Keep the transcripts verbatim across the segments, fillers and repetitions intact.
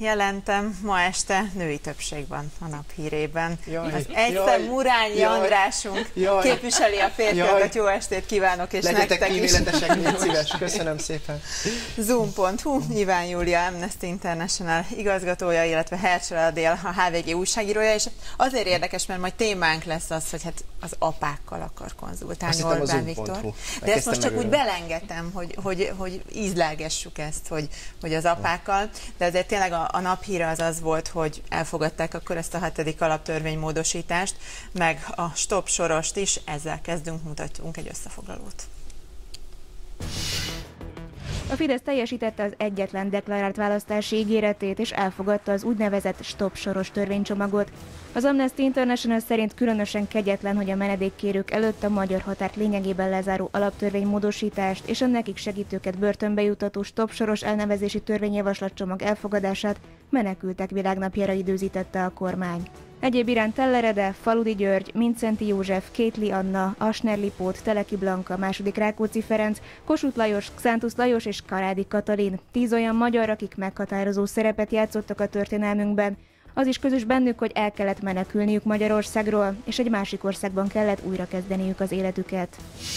jelentem, ma este női többség van a nap hírében. Jaj, az egyszer Murányi jaj, Andrásunk jaj, képviseli a férfiakat. Jó estét kívánok, és legyetek nektek is. kíméletesek, légy szíves. Köszönöm szépen. Zoom pont hu, Iván Júlia, Amnesty International igazgatója, illetve Hercsel Adél, a há vé gé újságírója, és azért érdekes, mert majd témánk lesz az, hogy hát az apákkal akar konzultálni Orbán Viktor. De ezt most csak úgy belengedtem, hogy, hogy, hogy ízlelgessük ezt, hogy, hogy az apákkal, de azért tényleg a, a naphíre az az volt, hogy elfogadták akkor ezt a hetedik alaptörvénymódosítást, meg a stop sorost is, ezzel kezdünk, mutatunk egy összefoglalót. A Fidesz teljesítette az egyetlen deklarált választási ígéretét, és elfogadta az úgynevezett stop soros törvénycsomagot. Az Amnesty International szerint különösen kegyetlen, hogy a menedékkérők előtt a magyar határt lényegében lezáró alaptörvénymódosítást és a nekik segítőket börtönbe juttató stop soros elnevezési törvényjavaslatcsomag elfogadását menekültek világnapjára időzítette a kormány. Egyéb iránt Tellerede, Faludi György, Mincenti József, Kétli Anna, Asner Lipót, Teleki Blanka, második Rákóczi Ferenc, Kossuth Lajos, Xántusz Lajos és Karádi Katalin. Tíz olyan magyar, akik meghatározó szerepet játszottak a történelmünkben. Az is közös bennük, hogy el kellett menekülniük Magyarországról, és egy másik országban kellett újrakezdeniük az életüket.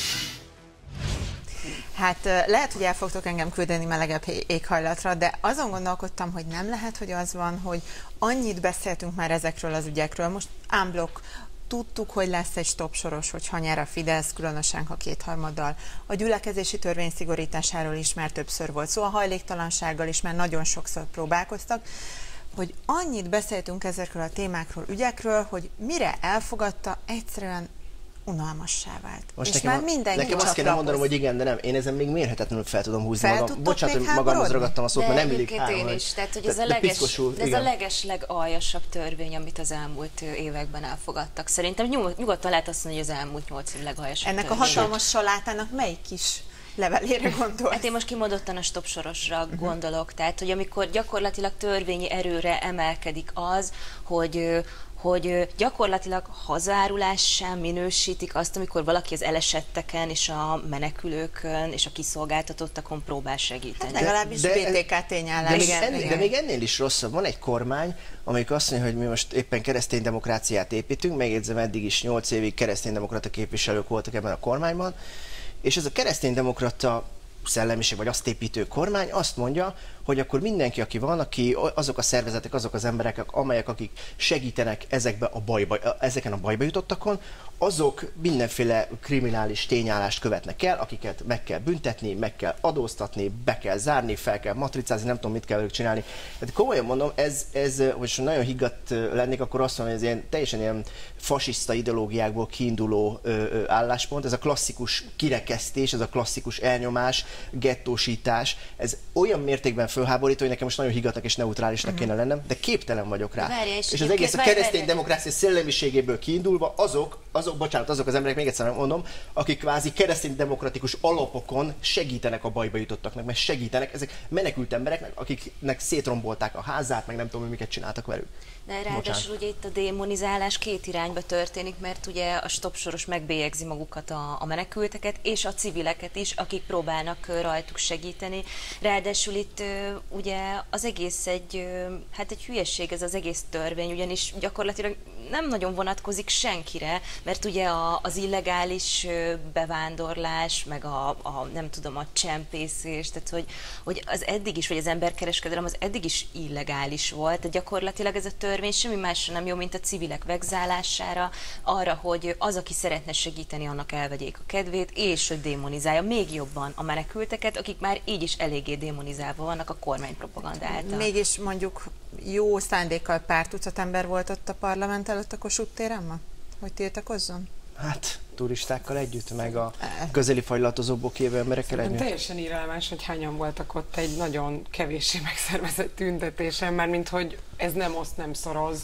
Hát lehet, hogy el fogtok engem küldeni melegebb éghajlatra, de azon gondolkodtam, hogy nem lehet, hogy az van, hogy annyit beszéltünk már ezekről az ügyekről. Most ámblok, tudtuk, hogy lesz egy stop soros, hogyha nyer a Fidesz, különösen ha kétharmaddal. A gyülekezési törvény szigorításáról is már többször volt szó, a hajléktalansággal is már nagyon sokszor próbálkoztak, hogy annyit beszéltünk ezekről a témákról, ügyekről, hogy mire elfogadta, egyszerűen unalmassá vált. Most és nekem, már mindenki nekem azt kéne mondanom, hogy igen, de nem. Én ezen még mérhetetlenül fel tudom húzni fel magam. Bocsánat, hogy magamhoz ragadtam a szót, mert nem illik ám. Én is. Tehát, hogy ez a, leges, ez a leges legaljasabb törvény, amit az elmúlt években elfogadtak. Szerintem nyugodtan lehet azt mondani, hogy az elmúlt nyolc év legaljasabb Ennek törvény. a hatalmas salátának melyik kis levelére gondolsz? Hát én most kimondottan a stop sorosra uh-huh. gondolok. Tehát, hogy amikor gyakorlatilag törvényi erőre emelkedik az, hogy hogy gyakorlatilag hazárulás sem minősítik azt, amikor valaki az elesetteken és a menekülőkön és a kiszolgáltatottakon próbál segíteni. Hát legalábbis de, bé té ká tényállás. De, még ennél, de még ennél is rosszabb. Van egy kormány, amelyik azt mondja, hogy mi most éppen keresztény demokráciát építünk, megjegyzem, eddig is nyolc évig kereszténydemokrata képviselők voltak ebben a kormányban, és ez a kereszténydemokrata szellemiség, vagy azt építő kormány azt mondja, hogy akkor mindenki, aki van, aki azok a szervezetek, azok az emberek, amelyek akik segítenek ezekbe a bajba, ezeken a bajba jutottakon, azok mindenféle kriminális tényállást követnek el, akiket meg kell büntetni, meg kell adóztatni, be kell zárni, fel kell matricázni, nem tudom, mit kell velük csinálni. Hát komolyan mondom, ez, ez hogy nagyon higgadt lennék, akkor azt mondom, hogy ez ilyen, teljesen ilyen fasiszta ideológiákból kiinduló ö, ö, álláspont, ez a klasszikus kirekesztés, ez a klasszikus elnyomás, gettósítás, ez olyan mértékben fölháborító, hogy nekem most nagyon higgadtnak és neutrálisnak uh-huh. kéne lennem, de képtelen vagyok rá. Várja, és és az egész a keresztény demokrácia szellemiségéből kiindulva azok, azok, bocsánat, azok az emberek, még egyszer mondom, akik kvázi keresztény demokratikus alapokon segítenek a bajba jutottaknak, mert segítenek ezek menekült embereknek, akiknek szétrombolták a házát, meg nem tudom, hogy miket csináltak velük. De ráadásul ugye itt a démonizálás két irányba történik, mert ugye a stop soros megbélyegzi magukat a, a menekülteket, és a civileket is, akik próbálnak rajtuk segíteni. Ráadásul itt ugye az egész egy, hát egy hülyeség ez az egész törvény, ugyanis gyakorlatilag nem nagyon vonatkozik senkire, mert ugye a, az illegális bevándorlás, meg a, a nem tudom, a csempészés, tehát hogy, hogy az eddig is, vagy az emberkereskedelem az eddig is illegális volt, de gyakorlatilag ez a törvény semmi másra nem jó, mint a civilek vegzálására, arra, hogy az, aki szeretne segíteni, annak elvegyék a kedvét, és hogy démonizálja még jobban a menekülteket, akik már így is eléggé démonizálva vannak a kormánypropaganda által. Mégis mondjuk jó szándékkal pár tucat ember volt ott a parlament előtt a Kossuth téren ma? Hogy tiltakozzon? Hát, turistákkal együtt, meg a közeli fajlatozókból kívül emberekkel együtt. Teljesen irreleváns, hogy hányan voltak ott egy nagyon kevéssé megszervezett tüntetésen, mert mint hogy ez nem oszt, nem szoroz.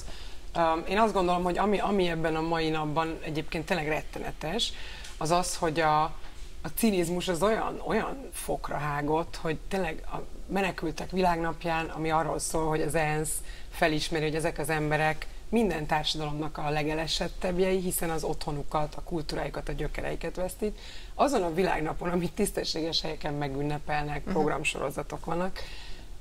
Én azt gondolom, hogy ami, ami ebben a mai napban egyébként tényleg rettenetes, az az, hogy a, a cinizmus az olyan, olyan fokra hágott, hogy tényleg a menekültek világnapján, ami arról szól, hogy az ENSZ felismeri, hogy ezek az emberek minden társadalomnak a legelesettebbjei, hiszen az otthonukat, a kultúráikat, a gyökereiket vesztik. Azon a világnapon, amit tisztességes helyeken megünnepelnek, programsorozatok vannak,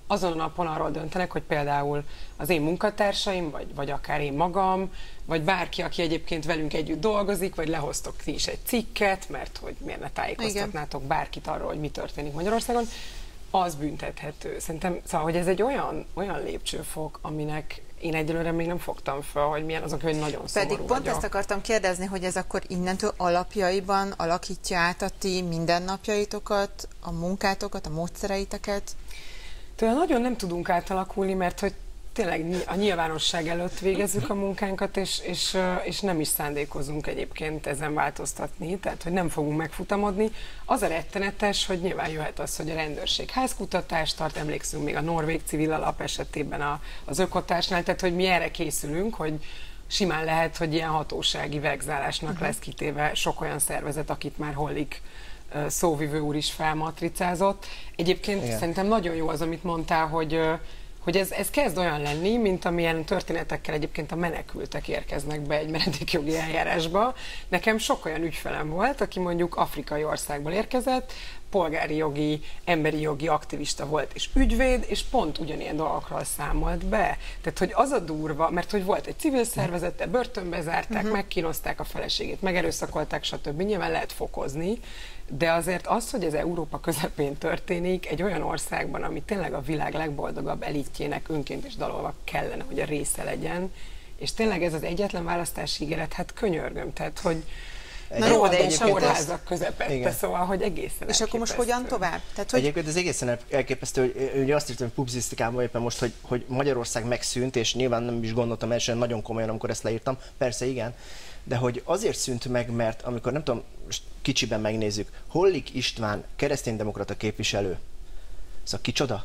azon a napon arról döntenek, hogy például az én munkatársaim, vagy, vagy akár én magam, vagy bárki, aki egyébként velünk együtt dolgozik, vagy lehoztok ti is egy cikket, mert hogy miért ne tájékoztatnátok bárkit arról, hogy mi történik Magyarországon, az büntethető. Szerintem, szóval, hogy ez egy olyan, olyan lépcsőfok, aminek én egyelőre még nem fogtam fel, hogy milyen azok, hogy nagyon szomorú Pedig pont vagyok. ezt akartam kérdezni, hogy ez akkor innentől alapjaiban alakítja át a ti mindennapjaitokat, a munkátokat, a módszereiteket? Tőle nagyon nem tudunk átalakulni, mert hogy tényleg a nyilvánosság előtt végezzük a munkánkat, és, és, és nem is szándékozunk egyébként ezen változtatni, tehát hogy nem fogunk megfutamodni. Az a rettenetes, hogy nyilván jöhet az, hogy a rendőrség házkutatást tart, emlékszünk még a Norvég Civil Alap esetében a, az Ökotársnál, tehát hogy mi erre készülünk, hogy simán lehet, hogy ilyen hatósági vegzálásnak uh-huh. lesz kitéve sok olyan szervezet, akit már Hollik szóvivő úr is felmatricázott. Egyébként igen. Szerintem nagyon jó az, amit mondtál, hogy hogy ez, ez kezd olyan lenni, mint amilyen történetekkel egyébként a menekültek érkeznek be egy menedékjogi eljárásba. Nekem sok olyan ügyfelem volt, aki mondjuk afrikai országból érkezett, polgári jogi, emberi jogi aktivista volt és ügyvéd, és pont ugyanilyen dolgokról számolt be. Tehát, hogy az a durva, mert hogy volt egy civil szervezete, börtönbe zárták, uh-huh. megkínozták a feleségét, megerőszakolták, stb. Nyilván lehet fokozni, de azért az, hogy ez Európa közepén történik, egy olyan országban, ami tényleg a világ legboldogabb elitjének önként és dalolva kellene, hogy a része legyen, és tényleg ez az egyetlen választási ígéret, hát könyörgöm, tehát, hogy Na jó, de és a kórházak közepette, igen. Szóval, hogy egészen És akkor most hogyan tovább? Tehát, hogy... Egyébként ez egészen elképesztő, hogy ugye azt írtam, hogy publicisztikában éppen most, hogy, hogy Magyarország megszűnt, és nyilván nem is gondoltam elsően nagyon komolyan, amikor ezt leírtam, persze igen, de hogy azért szűnt meg, mert amikor nem tudom, kicsiben megnézzük, Hollik István kereszténydemokrata képviselő, szóval kicsoda?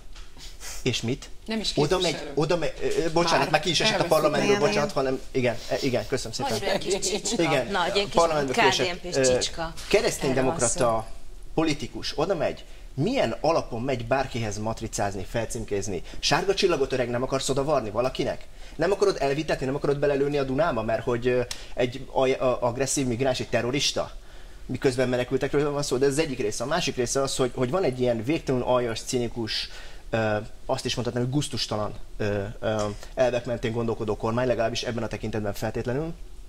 És mit? Nem is oda megy, oda megy, bocsánat, már, már ki is esett a parlamentből, bocsánat, hanem igen, igen, köszönöm szépen. Nagy kis csicska. Igen, Nagy, egy kis ká dé en pés csicska. Kereszténydemokrata politikus oda megy, milyen alapon megy bárkihez matricázni, felcímkézni? Sárga csillagot öreg nem akarsz oda varni valakinek? Nem akarod elvitetni, nem akarod belelőni a Dunába, mert hogy egy agresszív migráns, egy terrorista? Miközben menekültekről van szó, de ez az egyik része. A másik része az, hogy, hogy van egy ilyen végtelenül aljas, cinikus, ö, azt is mondhatnám, hogy gusztustalan ö, ö, elvek mentén gondolkodó kormány, legalábbis ebben a tekintetben feltétlenül.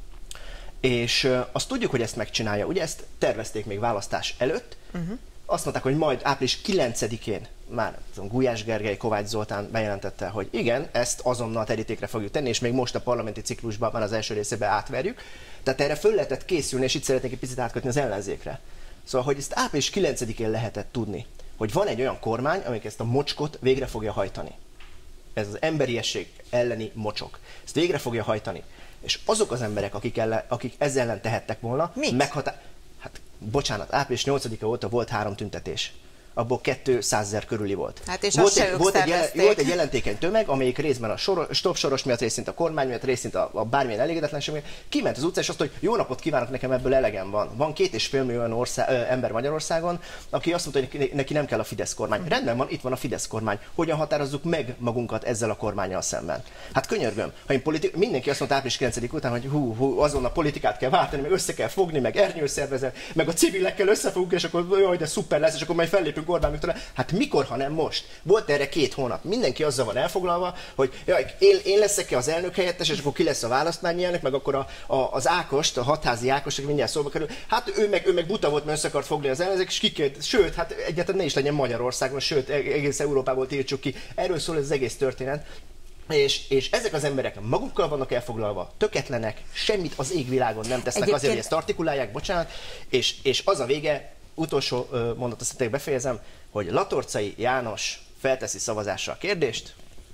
És ö, azt tudjuk, hogy ezt megcsinálja. Ugye ezt tervezték még választás előtt. Uh-huh. Azt mondták, hogy majd április kilencedikén már Gulyás Gergely, Kovács Zoltán bejelentette, hogy igen, ezt azonnal terítékre fogjuk tenni, és még most a parlamenti ciklusban már az első részében átverjük. Tehát erre föl lehetett készülni, és itt szeretnék egy picit átkötni az ellenzékre. Szóval, hogy ezt április kilencedikén lehetett tudni, hogy van egy olyan kormány, amelyik ezt a mocskot végre fogja hajtani. Ez az emberiesség elleni mocsok. Ezt végre fogja hajtani. És azok az emberek, akik, ellen, akik ezzel ellen tehettek volna, meghatá... Hát, bocsánat, április nyolcadika óta volt három tüntetés. Abból kétszázezer körüli volt. Hát és volt, egy, volt, egy jelen, volt egy jelentékeny tömeg, amelyik részben a sor, stop soros miatt, részint a kormány miatt, részint a, a bármilyen elégedetlenség miatt kiment az utcán, és azt mondta, hogy jó napot kívánok, nekem ebből elegem van. Van két és fél millió ország, ö, ember Magyarországon, aki azt mondta, hogy neki nem kell a Fidesz kormány. Mm. Rendben van, itt van a Fidesz kormány. Hogyan határozzuk meg magunkat ezzel a kormánnyal szemben? Hát könyörgöm, ha én politi- mindenki azt mondta április kilencedike után, hogy hú, hú, azon a politikát kell váltani, meg össze kell fogni, meg ernyőszervezet, meg a civilekkel összefogunk, és akkor jaj, de szuper lesz, és akkor majd fellépünk Orbán Viktorra. Hát mikor, ha nem most? Volt erre két hónap. Mindenki azzal van elfoglalva, hogy jaj, én, én leszek-e az elnök helyettes, és akkor ki lesz a választmányi elnök, meg akkor a, a, az Ákost, a hatházi Ákost, aki mindjárt szóba kerül. Hát ő meg, ő meg buta volt, mert össze akart fogni az ellenzék, és kikért, sőt, hát egyáltalán ne is legyen Magyarországon, sőt, egész Európából tiltsuk ki. Erről szól ez az egész történet. És, és ezek az emberek magukkal vannak elfoglalva, töketlenek, semmit az égvilágon nem tesznek Egyébként... azért, hogy ezt artikulálják, bocsánat, és, és az a vége, utolsó mondatot szeretnék befejezem, hogy Latorcai János felteszi szavazásra a kérdést,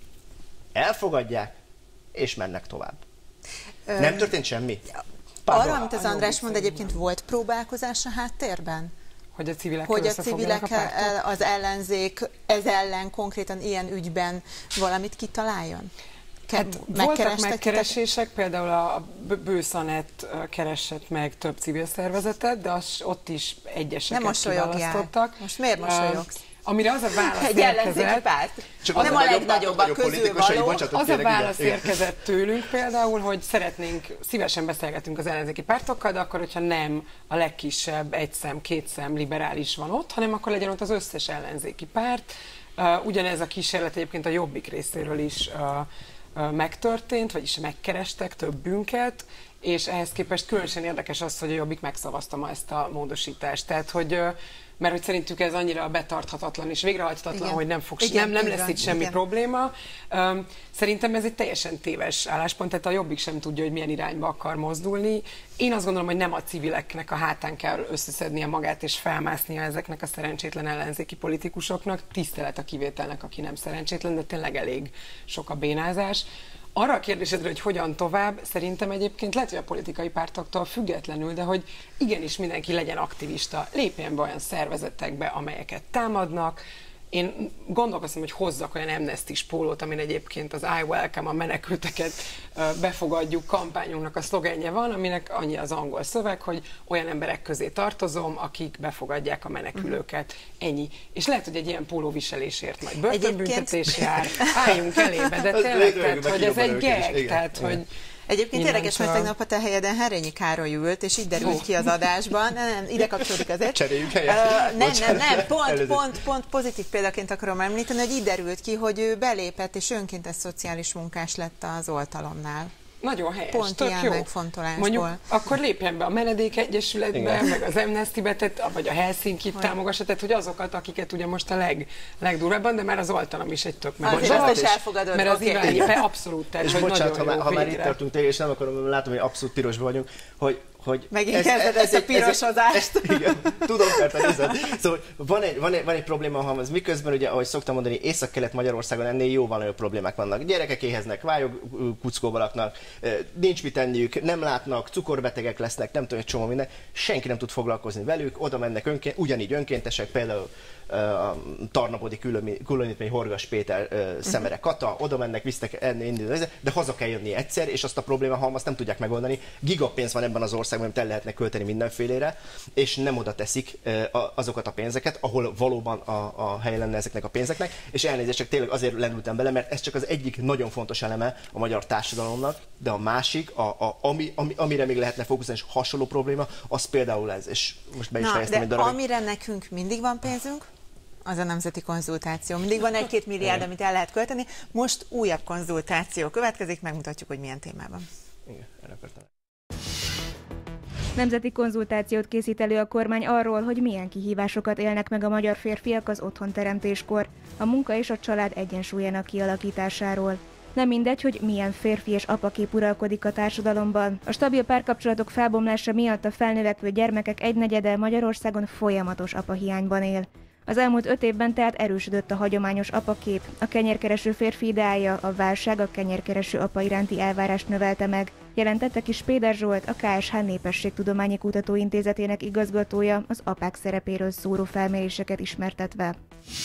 elfogadják, és mennek tovább. Öm, nem történt semmi? Pardon. Arra, amit az András mond, egyébként volt próbálkozás a háttérben? Hogy a civilek, hogy a civilek a az ellenzék ez ellen konkrétan ilyen ügyben valamit kitaláljon? Hát voltak megkeresések, például a Bőszanett keresett meg több civil szervezetet, de az, ott is egyeseket kiválasztottak. Most miért mosolyogsz? Amire az a válasz egy érkezett, Csak az nem a legnagyobbak közül való. Az a válasz érkezett tőlünk például, hogy szeretnénk, szívesen beszélgetünk az ellenzéki pártokkal, de akkor, hogyha nem a legkisebb egy szem, két szem liberális van ott, hanem akkor legyen ott az összes ellenzéki párt, Ugyanez a kísérlet egyébként a Jobbik részéről is megtörtént, vagyis megkerestek többünket, és ehhez képest különösen érdekes az, hogy a Jobbik megszavazta ma ezt a módosítást. Tehát, hogy mert hogy szerintük ez annyira betarthatatlan és végrehajthatatlan, hogy nem, fog, igen, nem, nem lesz itt semmi igen. probléma. Szerintem ez egy teljesen téves álláspont, tehát a Jobbik sem tudja, hogy milyen irányba akar mozdulni. Én azt gondolom, hogy nem a civileknek a hátán kell összeszednie magát és felmásznia ezeknek a szerencsétlen ellenzéki politikusoknak. Tisztelet a kivételnek, aki nem szerencsétlen, de tényleg elég sok a bénázás. Arra a kérdésedre, hogy hogyan tovább, szerintem egyébként lehet, hogy a politikai pártoktól függetlenül, de hogy igenis mindenki legyen aktivista, lépjen be olyan szervezetekbe, amelyeket támadnak. Én gondolkoztam, hogy hozzak olyan amnestis pólót, amin egyébként az I welcome, a menekülteket befogadjuk kampányunknak a szlogenje van, aminek annyi az angol szöveg, hogy olyan emberek közé tartozom, akik befogadják a menekülőket. Ennyi. És lehet, hogy egy ilyen pólóviselésért majd börtönbüntetés jár, álljunk elébe, de tényleg, tehát, hogy ez egy gag, tehát, hogy Egyébként érdekes, mert tegnap a te helyeden Herényi Károly ült, és így derült ki az adásban. Nem, nem, ide kapcsolódik azért. Cseréljük helyet. Uh, nem, nem, nem, pont, pont, pont pozitív példaként akarom említeni, hogy így derült ki, hogy ő belépett, és önkéntes szociális munkás lett az oltalomnál. Nagyon helyes, pont tök ilyen jó. megfontolásból. Mondjuk akkor lépjen be a Menedék Egyesületbe, igen. meg az Amnesty-be, vagy a Helsinki-t támogassa, tehát hogy azokat, akiket ugye most a leg, legdurvábban, de már az oltalom is egy tök megoldás. Is elfogadod. Mert az okay. irányba abszolút, tehát és hogy bocsánat, nagyon ha, jó ha már végre. itt tartunk tényleg, és nem akarom, látom, hogy abszolút pirosban vagyunk, hogy hogy megint ez, kezded ez, ezt a pirosodást. Igen, tudom, mert nézed. Szóval van egy, van, egy, van egy probléma, ha ez miközben, ugye, ahogy szoktam mondani, Észak-Kelet-Magyarországon ennél jóval nagyobb problémák vannak. Gyerekek éheznek, vályog kuckóba laknak, nincs mit enniük, nem látnak, cukorbetegek lesznek, nem tudom, egy csomó minden. Senki nem tud foglalkozni velük, oda mennek önként, ugyanígy önkéntesek, például a Tarnapodi Különítmény Horgas Péter, Szemere Kata, oda mennek, visznek enni, de haza kell jönni egyszer, és azt a probléma halmazt nem tudják megoldani. Gigapénz van ebben az országban, amit el lehetne költeni mindenfélére, és nem oda teszik azokat a pénzeket, ahol valóban a, a hely lenne ezeknek a pénzeknek, és elnézést, csak tényleg azért lendültem bele, mert ez csak az egyik nagyon fontos eleme a magyar társadalomnak, de a másik, a, a, ami, ami, amire még lehetne fókuszálni, és hasonló probléma, az például ez, és most be is fejeztem egy darabig. Amire nekünk mindig van pénzünk, az a nemzeti konzultáció. Mindig van egy-két milliárd, amit el lehet költeni. Most újabb konzultáció következik, megmutatjuk, hogy milyen témában. Igen, erre akartam. Nemzeti konzultációt készít elő a kormány arról, hogy milyen kihívásokat élnek meg a magyar férfiak az otthonteremtéskor, a munka és a család egyensúlyának kialakításáról. Nem mindegy, hogy milyen férfi és apakép uralkodik a társadalomban. A stabil párkapcsolatok felbomlása miatt a felnövekvő gyermekek egynegyede Magyarországon folyamatos apahiányban él. Az elmúlt öt évben tehát erősödött a hagyományos apakép, a kenyérkereső férfi ideája, a válság a kenyérkereső apa iránti elvárást növelte meg, jelentette Kis Péter Zsolt, a K S H Népességtudományi Kutatóintézetének igazgatója, az apák szerepéről szóló felméréseket ismertetve.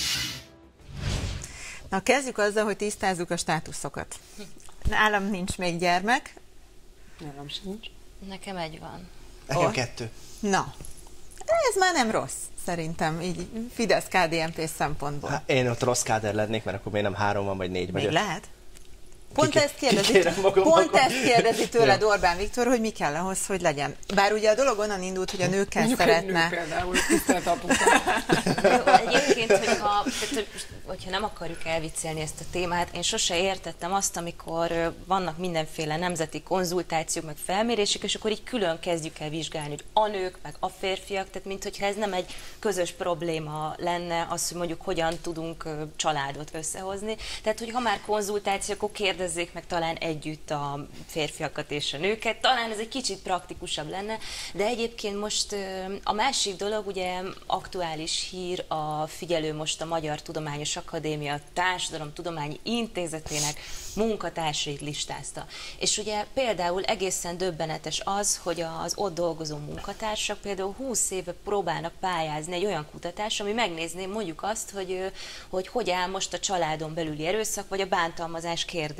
Na, kezdjük azzal, hogy tisztázzuk a státuszokat. Nálam nincs még gyermek. Nálam sincs. Nekem egy van. Nekem oh. kettő. Na, ez már nem rossz, szerintem, így Fidesz-ká dé en pé szempontból. Hát én ott rossz káder lennék, mert akkor még nem három van, vagy négy. Még vagy lehet? Pont ezt kérdezi, pont ezt kérdezi tőled Orbán Viktor, hogy mi kell ahhoz, hogy legyen. Bár ugye a dolog onnan indult, hogy a nőkkel mondjuk szeretne. Nő például, tisztelt apuka. Egyébként, hogyha, hogyha nem akarjuk elviccelni ezt a témát, én sose értettem azt, amikor vannak mindenféle nemzeti konzultációk, meg felmérések, és akkor így külön kezdjük el vizsgálni, hogy a nők, meg a férfiak, tehát minthogyha ez nem egy közös probléma lenne, az, hogy mondjuk hogyan tudunk családot összehozni. Tehát, hogy ha már konzultáció, akkor kérdezzék meg talán együtt a férfiakat és a nőket, talán ez egy kicsit praktikusabb lenne, de egyébként most a másik dolog, ugye aktuális hír, a figyelő most a Magyar Tudományos Akadémia Társadalomtudományi Intézetének munkatársait listázta. És ugye például egészen döbbenetes az, hogy az ott dolgozó munkatársak például húsz éve próbálnak pályázni egy olyan kutatás, ami megnézné mondjuk azt, hogy hogy, hogy áll most a családon belüli erőszak, vagy a bántalmazás kérdés.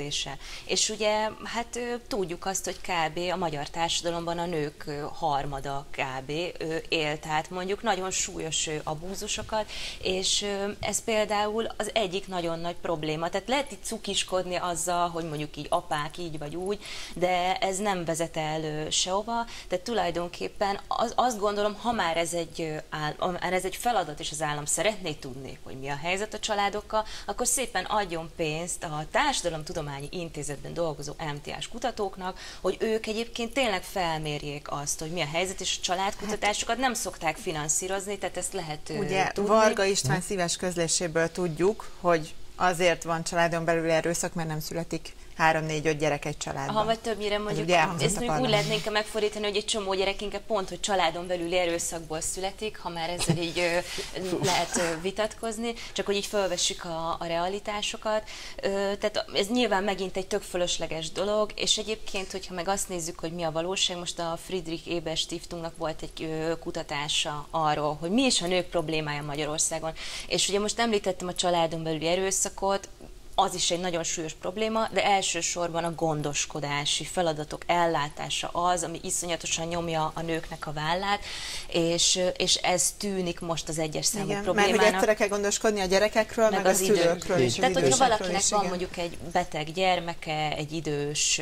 kérdése. És ugye, hát tudjuk azt, hogy kb. A magyar társadalomban a nők harmada kb. Él, tehát mondjuk nagyon súlyos abúzusokat, és ez például az egyik nagyon nagy probléma. Tehát lehet itt cukiskodni azzal, hogy mondjuk így apák így vagy úgy, de ez nem vezet el sehova. Tehát tulajdonképpen az, azt gondolom, ha már ez egy, áll, ez egy feladat, és az állam szeretné tudni, hogy mi a helyzet a családokkal, akkor szépen adjon pénzt a Társadalomtudományi Intézetben dolgozó em té es kutatóknak, hogy ők egyébként tényleg felmérjék azt, hogy mi a helyzet, és a családkutatásokat nem szokták finanszírozni, tehát ezt lehet ugye, tudni. Varga István szíves közléséből tudjuk, hogy azért van családon belüli erőszak, mert nem születik három-négy-öt gyerek egy családban. Ha vagy többnyire mondjuk, ezt mondjuk úgy lehetnénk megfordítani, hogy egy csomó gyerek inkább pont, hogy családon belüli erőszakból születik, ha már ezzel így ö, lehet ö, vitatkozni, csak hogy így felvessük a, a realitásokat. Ö, tehát ez nyilván megint egy tök fölösleges dolog, és egyébként, hogyha meg azt nézzük, hogy mi a valóság, most a Friedrich Ebert Stiftungnak volt egy ö, kutatása arról, hogy mi is a nők problémája Magyarországon. És ugye most említettem a családon belüli erőszakot, az is egy nagyon súlyos probléma, de elsősorban a gondoskodási feladatok ellátása az, ami iszonyatosan nyomja a nőknek a vállát, és, és ez tűnik most az egyes számú igen, problémának. mert hogy egyszerre kell gondoskodni a gyerekekről, meg, meg az a szülőkről is. Tehát, hogyha valakinek is, van igen. mondjuk egy beteg gyermeke, egy idős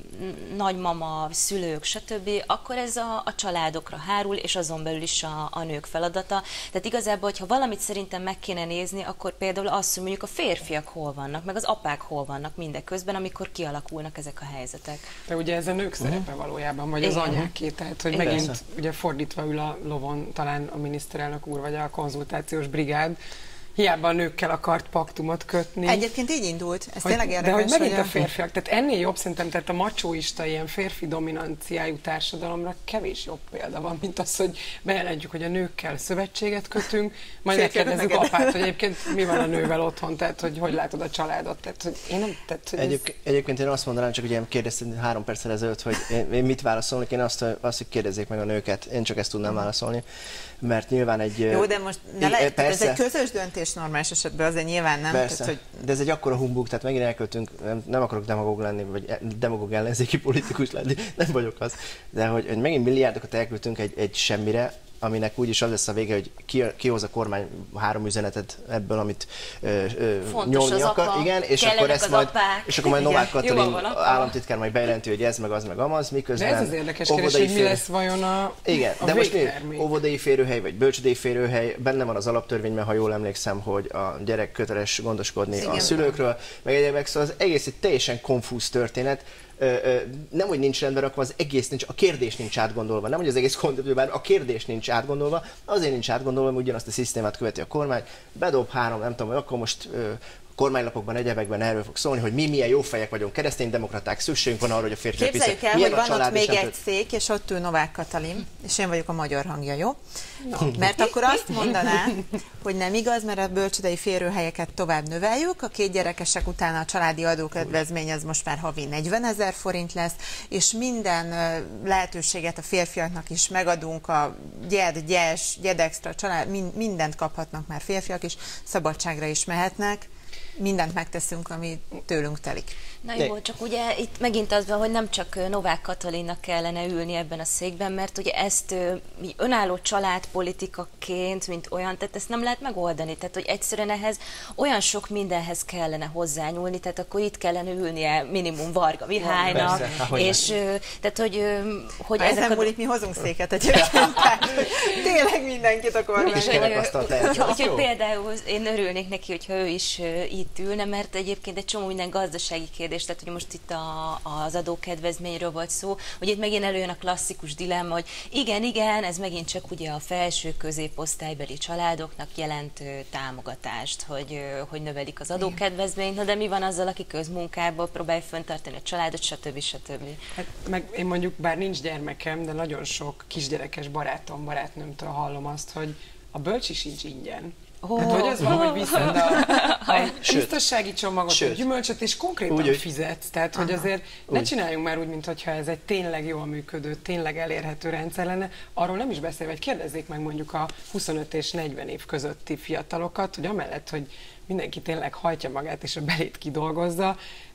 nagymama, szülők, stb., akkor ez a, a családokra hárul, és azon belül is a, a nők feladata. Tehát igazából, hogyha valamit szerintem meg kéne nézni, akkor például azt, hogy mondjuk a férfiak hol vannak, meg az apák hol vannak mindeközben, amikor kialakulnak ezek a helyzetek. De ugye ez a nők szerepe valójában, vagy az anyáké, tehát hogy Igen. megint Persze. ugye fordítva ül a lovon talán a miniszterelnök úr, vagy a konzultációs brigád, hiába a nőkkel akart paktumot kötni. Egyébként így indult, ez hogy, tényleg érdekes. de hogy megint hogy a férfiak, tehát ennél jobb szerintem, tehát a macsóista, ilyen férfi dominanciájú társadalomra kevés jobb példa van, mint az, hogy bejelentjük, hogy a nőkkel szövetséget kötünk, majd megkérdezzük apát, hogy egyébként mi van a nővel otthon, tehát hogy hogy látod a családot, tehát hogy én nem... Tehát, hogy Egyéb, ez... Egyébként én azt mondanám, csak ugye kérdeztem három perccel ezelőtt, hogy én, én mit válaszolnék, én azt, azt, hogy kérdezzék meg a nőket, én csak ezt tudnám válaszolni, mert nyilván egy... Jó, de most ne le, persze, ez egy közös döntés normális esetben, azért nyilván nem. Persze, Tehát, hogy... de ez egy akkora humbug, tehát megint elköltünk, nem, nem akarok demagóg lenni, vagy demagóg ellenzéki politikus lenni, nem vagyok az, de hogy, hogy megint milliárdokat elköltünk egy, egy semmire, aminek úgyis az lesz a vége, hogy ki, kihoz a kormány három üzenetet ebből, amit ö, ö, nyomni akar. Apa, igen, és akkor ezt majd, apák. és akkor majd Novák Katalin államtitkár majd bejelenti, hogy ez meg az meg amaz, miközben De ez az érdekes kérdés, hogy mi lesz vajon a igen, a de most mi, óvodai férőhely, vagy bölcsődei férőhely, benne van az alaptörvényben, ha jól emlékszem, hogy a gyerek köteles gondoskodni igen. a szülőkről, meg egyébként, szóval az egész egy teljesen konfúz történet. Ö, ö, nem, hogy nincs rendben rakva, az egész nincs, a kérdés nincs átgondolva, nem, hogy az egész koncepcióban, a kérdés nincs átgondolva, azért nincs átgondolva, hogy ugyanazt a szisztémát követi a kormány, bedob három, nem tudom, hogy akkor most ö, kormánylapokban, egyebekben erről fog szólni, hogy mi milyen jó fejek vagyunk, kereszténydemokraták, szükségünk van arra, hogy a férfiak képzeljük el, hogy van ott még egy szék, és ott ül Novák Katalin, és én vagyok a magyar hangja, jó? No. Mert akkor azt mondaná, hogy nem igaz, mert a bölcsődei férőhelyeket tovább növeljük, a két gyerekesek után a családi adókedvezmény az most már havi negyvenezer forint lesz, és minden lehetőséget a férfiaknak is megadunk, a gyed, gyes, gyedextra, család, mindent kaphatnak már férfiak is, szabadságra is mehetnek. Mindent megteszünk, ami tőlünk telik. Na jó, csak ugye itt megint az van, hogy nem csak Novák Katalinnak kellene ülni ebben a székben, mert ugye ezt mi önálló családpolitikaként, mint olyan, tehát ezt nem lehet megoldani. Tehát, hogy egyszerűen ehhez olyan sok mindenhez kellene hozzányúlni, tehát akkor itt kellene ülnie minimum Varga Mihálynak, ja, és tehát, hogy, hogy ha ezek ezen múlik, mi hozunk széket egyébként, tehát, hogy tényleg mindenkit a kormány. Úgyhogy például én örülnék neki, hogyha ő is itt ülne, mert egyébként egy csomó minden gazdasági kérdés, tehát hogy most itt a, az adókedvezményről volt szó, hogy itt megint előjön a klasszikus dilemma, hogy igen, igen, ez megint csak ugye a felső középosztálybeli családoknak jelent támogatást, hogy, hogy növelik az adókedvezményt, na de mi van azzal, aki közmunkából próbálja fenntartani a családot, stb. stb. Hát meg én mondjuk, bár nincs gyermekem, de nagyon sok kisgyerekes barátom, barátnőmtől hallom azt, hogy a bölcsi sincs ingyen. Oh. Tehát, hogy az van, hogy viszed a, a biztonsági csomagot, Sőt. a gyümölcsöt, és konkrétan úgy, fizetsz. Tehát, hogy azért úgy. ne csináljunk már úgy, mintha ez egy tényleg jól működő, tényleg elérhető rendszer lenne. Arról nem is beszélve, hogy kérdezzék meg mondjuk a huszonöt és negyven év közötti fiatalokat, hogy amellett, hogy mindenki tényleg hajtja magát és a belét kidolgozza,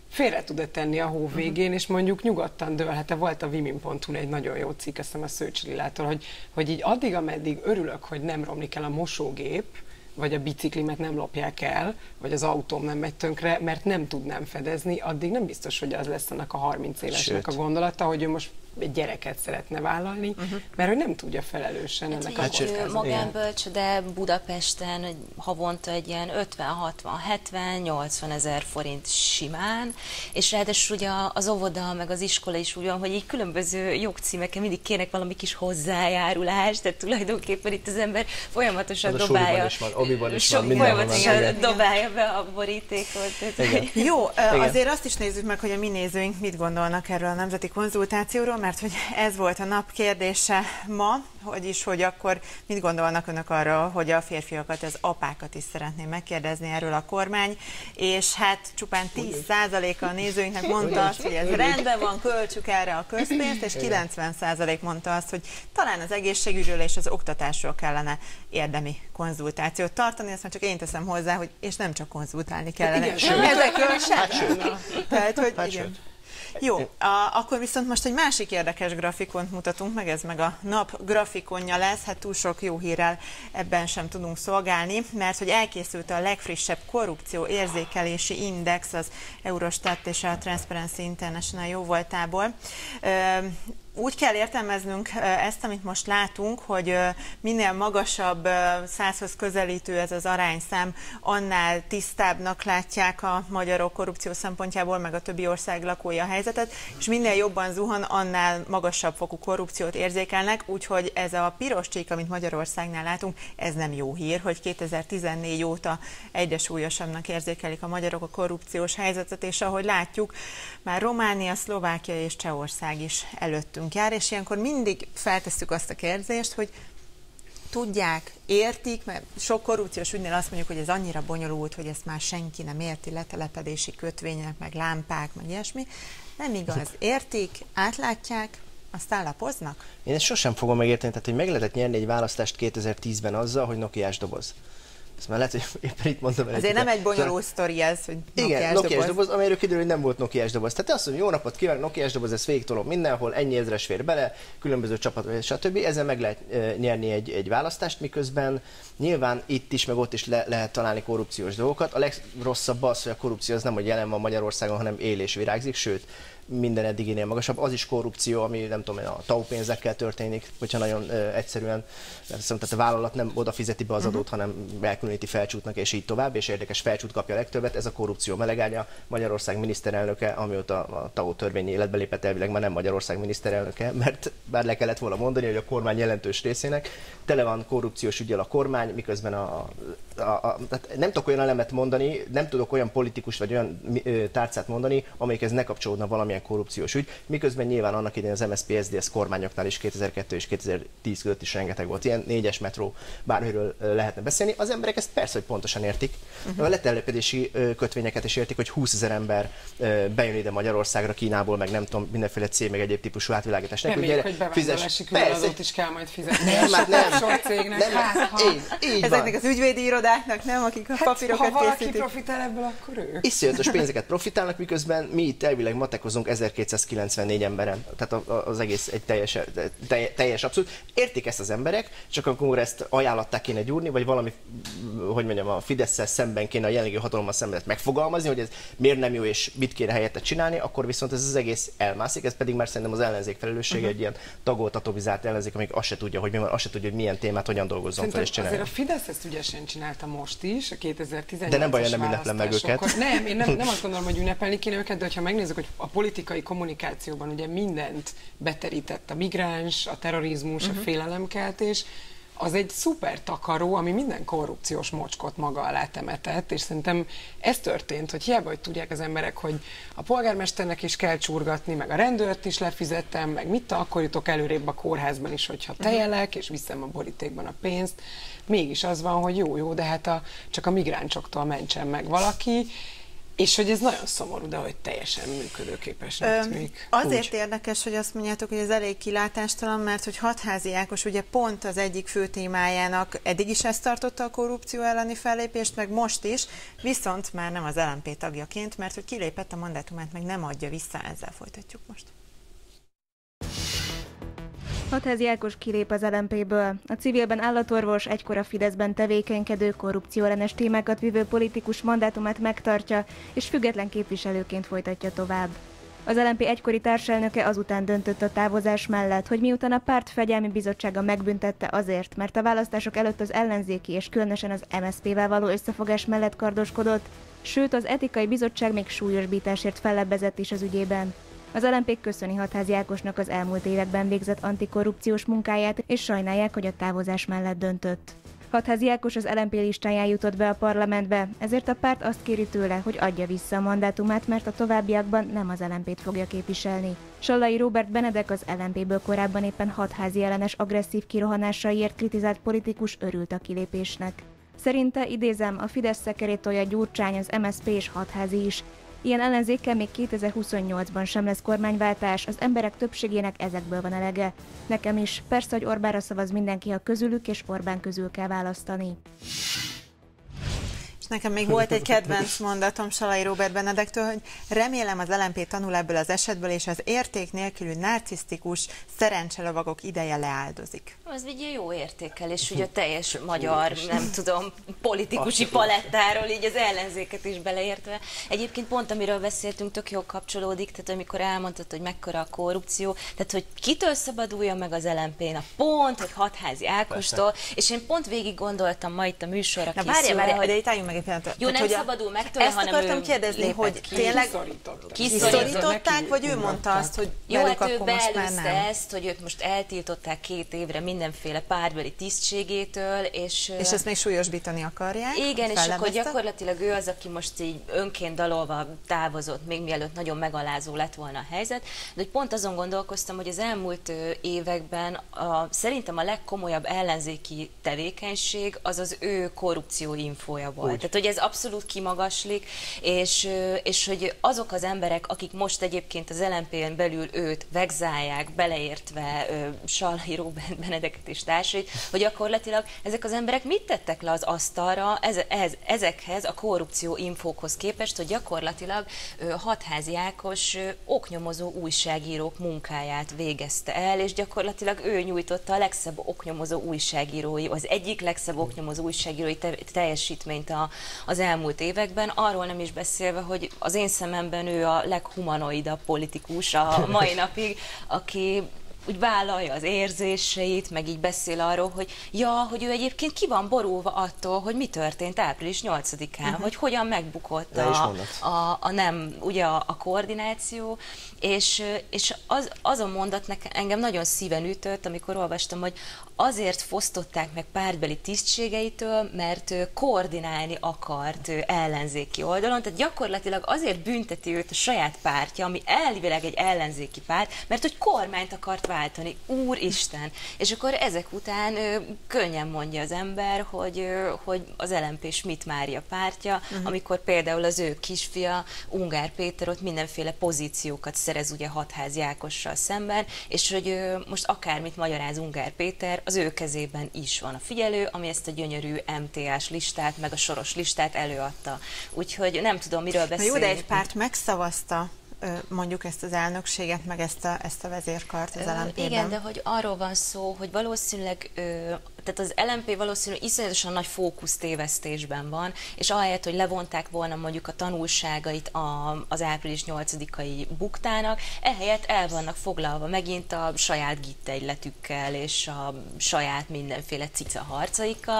félre tud-e tenni a hó végén, és mondjuk nyugodtan dőlhet-e. Volt a vimin pont hu egy nagyon jó cikk, azt hiszem a Szőcs Lillától, hogy, hogy így addig, ameddig örülök, hogy nem romlik el a mosógép, vagy a biciklimet nem lopják el, vagy az autóm nem megy tönkre, mert nem tudnám fedezni, addig nem biztos, hogy az lesz annak a harminc évesnek Sőt. a gondolata, hogy ő most egy gyereket szeretne vállalni, uh-huh. mert hogy nem tudja felelősen hát ennek a kockázatát. Magánbölcs, de Budapesten hogy havonta egy ilyen ötven, hatvan, hetven, nyolcvan ezer forint simán, és ráadásul ugye az óvoda, meg az iskola is úgy van, hogy így különböző jogcímeken mindig kérnek valami kis hozzájárulást, tehát tulajdonképpen itt az ember folyamatosan az dobálja. Is van, obiban is van, folyamatosan dobálja be a borítékot. Jó, Igen. azért azt is nézzük meg, hogy a mi nézőink mit gondolnak erről a nemzeti konzultációról, mert hogy ez volt a nap kérdése ma, vagyis, hogy akkor mit gondolnak önök arról, hogy a férfiakat, az apákat is szeretném megkérdezni erről a kormány, és hát csupán tíz százaléka a nézőinknek mondta azt, hogy ez rendben van, költsük erre a közpénzt, és kilencven százalék mondta azt, hogy talán az egészségügyről és az oktatásról kellene érdemi konzultációt tartani, ezt már csak én teszem hozzá, hogy és nem csak konzultálni kellene. Igen, sőt. Ezekről sem. Hát sőt. Tehát, hogy hát igen. Sőt. Jó, a, akkor viszont most egy másik érdekes grafikont mutatunk meg, ez meg a nap grafikonja lesz, hát túl sok jó hírrel ebben sem tudunk szolgálni, mert hogy elkészült a legfrissebb korrupció érzékelési index az Eurostat és a Transparency International jóvoltából. Úgy kell értelmeznünk ezt, amit most látunk, hogy minél magasabb, százhoz közelítő ez az arányszám, annál tisztábbnak látják a magyarok korrupció szempontjából, meg a többi ország lakói a helyzetet, és minél jobban zuhan, annál magasabb fokú korrupciót érzékelnek, úgyhogy ez a piros csík, amit Magyarországnál látunk, ez nem jó hír, hogy kétezer-tizennégy óta egyre súlyosabbnak érzékelik a magyarok a korrupciós helyzetet, és ahogy látjuk, már Románia, Szlovákia és Csehország is előttünk jár, és ilyenkor mindig feltesszük azt a kérdést, hogy tudják, értik, mert sok korrupciós ügynél azt mondjuk, hogy ez annyira bonyolult, hogy ezt már senki nem érti, letelepedési kötvények, meg lámpák, meg ilyesmi. Nem igaz. Értik, átlátják, aztán lapoznak? Én ezt sosem fogom megérteni, tehát hogy meg lehetett nyerni egy választást kétezer-tízben azzal, hogy nokiás doboz. Ezt már lehet, hogy éppen itt mondom el. Azért nem egy bonyolult sztori ez, hogy nokiás Igen, nokiás doboz, doboz amelyről kiderül, hogy nem volt nokiás doboz. Tehát azt mondom, jó napot kívánok, nokiás doboz, ezt végigtolom mindenhol, ennyi ezres fér bele, különböző csapat, stb. Ezzel meg lehet e, nyerni egy, egy választást, miközben nyilván itt is, meg ott is le, lehet találni korrupciós dolgokat. A legrosszabb az, hogy a korrupció az nem, hogy jelen van Magyarországon, hanem él és virágzik, sőt, minden eddiginél magasabb. Az is korrupció, ami nem tudom, a té á u pénzekkel történik, hogyha nagyon ö, egyszerűen, tehát a vállalat nem oda fizeti be az adót, uh-huh. hanem elkülöníti felcsútnak, és így tovább, és érdekes felcsút kapja a legtöbbet. Ez a korrupció melegágya. Magyarország miniszterelnöke, amióta a té á u törvény életbe lépett, elvileg már nem Magyarország miniszterelnöke, mert bár le kellett volna mondani, hogy a kormány jelentős részének tele van korrupciós ügyel a kormány, miközben a, a, a, tehát nem tudok olyan elemet mondani, nem tudok olyan politikus vagy olyan ö, tárcát mondani, amelyikhez ne kapcsolódna valamilyen korrupciós ügy, miközben nyilván annak idején az em es zé pé es dé es kormányoknál is kétezer-kettő és kétezer-tíz között is rengeteg volt ilyen, négyes metró, bármiről lehetne beszélni. Az emberek ezt persze, hogy pontosan értik. Uh-huh. A letelepedési kötvényeket is értik, hogy húszezer ember bejön ide Magyarországra, Kínából, meg nem tudom, mindenféle cég, meg egyéb típusú átvilágítás. Reméljük, hogy bevándorlási különadót is kell majd fizetni. Nem, hát nem. Sok cégnek. Nem, hát, ha... így, így Ezeknek az ügyvédi irodáknak, nem, akik a hát, papírokat ha valaki készítik. profitál ebből, akkor ő. Iszonyatos pénzeket profitálnak, miközben mi itt elvileg matekozunk ezerkétszázkilencvennégy emberen. Tehát az egész egy teljes, teljes abszolút. Értik ezt az emberek, csak amikor ezt ajánlatták kéne gyúrni, vagy valami, hogy mondjam, a Fidesz-szel szemben kéne a jelenlegi hatalommal szemben megfogalmazni, hogy ez miért nem jó és mit kéne helyette csinálni, akkor viszont ez az egész elmászik, ez pedig már szerintem az ellenzék felelőssége, uh-huh. egy ilyen tagolt, atomizált ellenzék, amelyik azt se tudja, hogy mi van, azt se tudja, hogy milyen témát hogyan dolgozzon fel és csinálni. Azért a Fidesz ezt ügyesen csinálta most is, a kétezer-tizennyolcas De nem baj, nem ünneplem meg őket. Nem, én nem, nem azt gondolom, hogy ünnepelni kéne őket, de ha megnézzük, hogy a politikai kommunikációban ugye mindent beterített a migráns, a terrorizmus, uh-huh. a félelemkeltés, az egy szuper takaró, ami minden korrupciós mocskot maga alá temetett, és szerintem ez történt, hogy hiába, hogy tudják az emberek, hogy a polgármesternek is kell csurgatni, meg a rendőrt is lefizettem, meg mit, akkor jutok előrébb a kórházban is, hogyha tejelek, és viszem a borítékban a pénzt. Mégis az van, hogy jó, jó, de hát a, csak a migránsoktól mentsen meg valaki. És hogy ez nagyon szomorú, de hogy teljesen működőképesnek tűnik. Azért Úgy. érdekes, hogy azt mondjátok, hogy ez elég kilátástalan, mert hogy Hatházi Ákos ugye pont az egyik fő témájának eddig is ezt tartotta a korrupció elleni fellépést, meg most is, viszont már nem az el em pé tagjaként, mert hogy kilépett a mandátumát, meg nem adja vissza, ezzel folytatjuk most. Hatházi Ákos kilép az el em péből. A civilben állatorvos, egykor a Fideszben tevékenykedő, korrupcióellenes témákat vívő politikus mandátumát megtartja, és független képviselőként folytatja tovább. Az el em pé egykori társelnöke azután döntött a távozás mellett, hogy miután a párt fegyelmi bizottsága megbüntette azért, mert a választások előtt az ellenzéki és különösen az em es zé pével való összefogás mellett kardoskodott, sőt az etikai bizottság még súlyosbításért fellebbezett is az ügyében. Az el em pé köszöni Hatházi Ákosnak az elmúlt években végzett antikorrupciós munkáját, és sajnálják, hogy a távozás mellett döntött. Hatházi Ákos az el em pé listáján jutott be a parlamentbe, ezért a párt azt kéri tőle, hogy adja vissza a mandátumát, mert a továbbiakban nem az el em pét fogja képviselni. Sallai Róbert Benedek, az el em péből korábban éppen Hatházi ellenes agresszív kirohanásaiért kritizált politikus örült a kilépésnek. Szerinte, idézem, a Fidesz szekerét tolja Gyurcsány, az em es zé pé és Hatházi is. Ilyen ellenzékkel még kétezer-huszonnyolcban sem lesz kormányváltás, az emberek többségének ezekből van elege. Nekem is, persze, hogy Orbánra szavaz mindenki, ha közülük és Orbán közül kell választani. Nekem még volt egy kedvenc mondatom Sallai Róbert Benedektől, hogy remélem az el em pé tanul ebből az esetből, és az érték nélkülű narcisztikus szerencselovagok ideje leáldozik. Az egy jó értékelés, ugye a teljes magyar, nem tudom, politikusi palettáról, így az ellenzéket is beleértve. Egyébként pont amiről beszéltünk, tök jól kapcsolódik, tehát amikor elmondtad, hogy mekkora a korrupció, tehát hogy kitől szabaduljon meg az el em pé-nak, pont, hogy Hatházi Ákostól, és én pont végig gondoltam ma itt a műsorra készülve. Na várjál, várjál, de itt álljunk meg egy pillanatra. Jó, nem szabadul meg tőle, ezt akartam kérdezni, hogy ki. tényleg kiszorították, vagy ő mondta azt, hogy jó, velük hát ő akkor most már nem? ezt, hogy őt most eltiltották két évre mindenféle pártbeli tisztségétől, és... És ezt még súlyosbítani akarják? Igen, és akkor gyakorlatilag ő az, aki most így önként dalolva távozott, még mielőtt nagyon megalázó lett volna a helyzet, de hogy pont azon gondolkoztam, hogy az elmúlt években a, szerintem a legkomolyabb ellenzéki tevékenység az az ő korrupció infója volt. Úgy. Tehát, hogy ez abszolút kimagaslik, és, és hogy azok az emberek, akik most egyébként az el em pén belül őt vegzálják, beleértve Sallai Róbert Benedeket és társait, hogy gyakorlatilag ezek az emberek mit tettek le az asztalra ez, ez, ezekhez a korrupció infókhoz képest, hogy gyakorlatilag Hatházi Ákos oknyomozó újságírók munkáját végezte el, és gyakorlatilag ő nyújtotta a legszebb oknyomozó újságírói, az egyik legszebb oknyomozó újságírói te, teljesítményt a, az elmúlt években, arról nem is beszélve, hogy az én szememben ő a leghumanoidabb politikus a mai napig, aki úgy vállalja az érzéseit, meg így beszél arról, hogy ja, hogy ő egyébként ki van borulva attól, hogy mi történt április nyolcadikán, uh-huh. hogy hogyan megbukott a, a, a nem, ugye a, a koordináció, és, és az, az a mondat nekem, engem nagyon szíven ütött, amikor olvastam, hogy azért fosztották meg pártbeli tisztségeitől, mert koordinálni akart ellenzéki oldalon, tehát gyakorlatilag azért bünteti őt a saját pártja, ami elvileg egy ellenzéki párt, mert hogy kormányt akart váltani. Úristen! És akkor ezek után ö, könnyen mondja az ember, hogy, ö, hogy az el em pé Schmidt Mária pártja, uh-huh. amikor például az ő kisfia, Ungár Péter ott mindenféle pozíciókat szerez ugye Hatházi Ákossal szemben, és hogy ö, most akármit magyaráz Ungár Péter, az ő kezében is van a figyelő, ami ezt a gyönyörű em té á-s listát, meg a soros listát előadta. Úgyhogy nem tudom, miről beszélni. Na jó, de egy párt megszavazta mondjuk ezt az elnökséget, meg ezt a, ezt a vezérkart az el em pében. Igen, de hogy arról van szó, hogy valószínűleg tehát az el em pé valószínűleg iszonyatosan nagy fókusztévesztésben van, és ahelyett, hogy levonták volna mondjuk a tanulságait a, az április nyolcadikai buktának, ehelyett el vannak foglalva megint a saját gittegyletükkel és a saját mindenféle cica harcaikkal,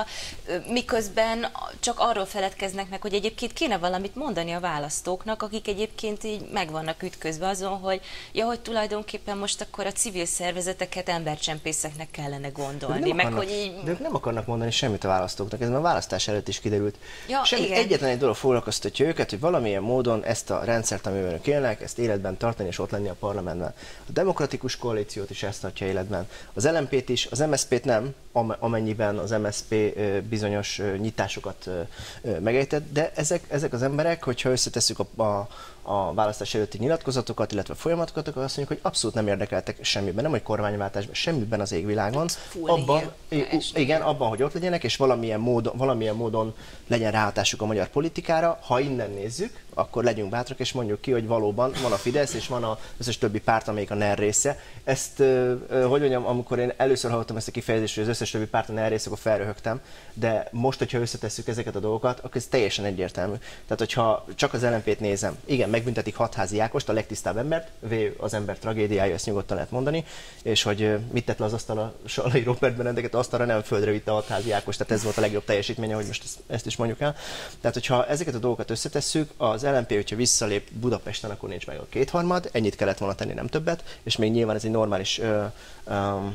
miközben csak arról feledkeznek meg, hogy egyébként kéne valamit mondani a választóknak, akik egyébként így meg vannak ütközve azon, hogy ja, hogy tulajdonképpen most akkor a civil szervezeteket embercsempészeknek kellene gondolni, meg hogy így De ők nem akarnak mondani semmit a választóknak, ez már a választás előtt is kiderült. Ja, Semmi, egyetlen egy dolog foglalkoztatja őket, hogy valamilyen módon ezt a rendszert, amiben ők élnek, ezt életben tartani és ott lenni a parlamentben. A demokratikus koalíciót is ezt tartja életben. Az el em pét is, az em es zé pét nem, amennyiben az em es zé pé bizonyos nyitásokat megejtett, de ezek, ezek az emberek, hogyha összetesszük a, a a választás előtti nyilatkozatokat, illetve folyamatokat, akkor azt mondjuk, hogy abszolút nem érdekeltek semmiben, nem hogy kormányváltásban, semmiben az égvilágon. Abban, igen, abban, hogy ott legyenek, és valamilyen módon, valamilyen módon legyen ráhatásuk a magyar politikára. Ha innen nézzük, akkor legyünk bátrak, és mondjuk ki, hogy valóban van a Fidesz, és van az összes többi párt, amelyik a NER része. Ezt, hogy mondjam, amikor én először hallottam ezt a kifejezést, hogy az összes többi párt a NER része, akkor felröhögtem, de most, hogyha összetesszük ezeket a dolgokat, akkor ez teljesen egyértelmű. Tehát, hogyha csak az el em pét nézem, igen, megbüntetik Hatházi Ákost, a legtisztább embert, vé az ember tragédiája, ezt nyugodtan lehet mondani, és hogy mit tett le az asztalra, Salai Róbert Benedeket asztalra, nem földre vitte a Hatházi Ákost, tehát ez volt a legjobb teljesítménye, hogy most ezt, ezt is mondjuk el. Tehát, hogyha ezeket a dolgokat összetesszük, az el em pé, hogyha visszalép Budapesten, akkor nincs meg a kétharmad, ennyit kellett volna tenni, nem többet, és még nyilván ez egy normális uh, um,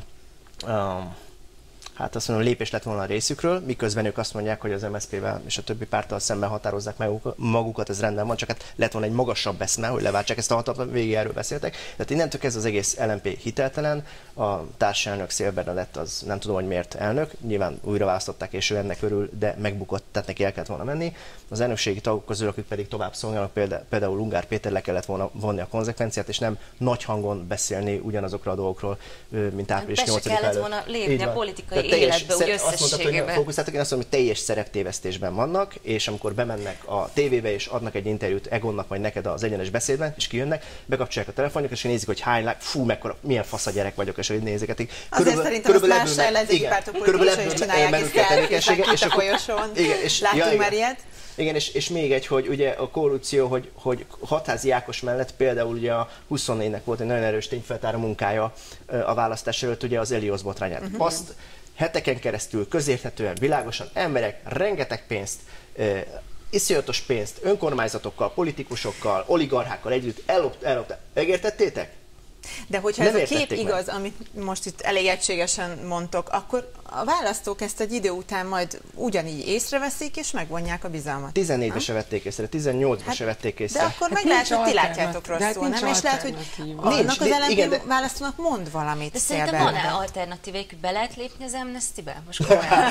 um, hát azt mondom, lépés lett volna a részükről, miközben ők azt mondják, hogy az em es zé pével és a többi párttal szemben határozzák meg magukat, ez rendben van, csak hát lett volna egy magasabb eszme, hogy leváltsák ezt a hatalmat, végig erről beszéltek. Tehát innentől ez az egész el em pé hiteltelen, a társelnök Szél Bernadett az nem tudom, hogy miért elnök, nyilván újra választották és ő ennek örül, de megbukott, tehát neki el kellett volna menni. Az elnökségi tagok közül, akik pedig tovább szolgálnak, például, például Ungár Péter le kellett volna vonni a konzekvenciát, és nem nagy hangon beszélni ugyanazokról a dolgokról, mint április nyolcadika előtt. Be se kellett volna lépni a politikai életbe, úgy összességében. Fókuszáltak, én azt mondom, hogy teljes szereptévesztésben vannak, és amikor bemennek a tévébe és adnak egy interjút Egonnak vagy neked az Egyenes Beszédben, és kijönnek, bekapcsolják a telefonjukat, és nézik, hogy hány like, fú, mekkora, milyen fasz a gyerek vagyok, és hogy nézegetik. Azért szerintem azt más ellenzéki pártok politikusai is csinálják, és felhívták itt a folyosón. Láttunk már ilyet? Igen, és, és még egy, hogy ugye a korrupció, hogy, hogy Hatházi Ákos mellett például ugye a huszonnégynek volt egy nagyon erős tényfeltáró munkája a választás előtt, ugye az Elios botrányát. Uh-huh. Azt heteken keresztül közérthetően, világosan emberek rengeteg pénzt, uh, iszonyatos pénzt önkormányzatokkal, politikusokkal, oligarchákkal együtt ellopták. Ellop, megértettétek? De hogyha nem ez a kép igaz, meg. Amit most itt elég egységesen mondtok, akkor a választók ezt egy idő után majd ugyanígy észreveszik, és megvonják a bizalmat. tizennégybe se vették észre, tizennyolcba hát, se vették észre. De akkor hát meg lehet, hogy ti látjátok rosszul, nem? És lehet, hogy annak az el em pé választónak mond valamit. De szerintem van-e alternatívék, hogy be lehet lépni az Amnesty-be? Most komolyan.